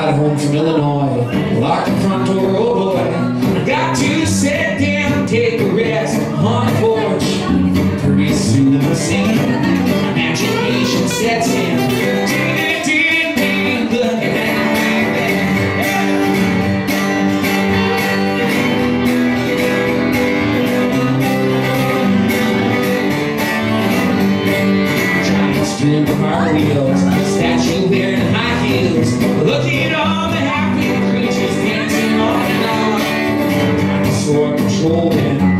ride home from Illinois. Lock the front door, oh boy. I got to sit down, take a rest on the porch. Pretty soon the scene, imagination sets in. Giant car wheels, statue wearing high heels, looking at all the happy creatures dancing on and on. Dinosaur controlling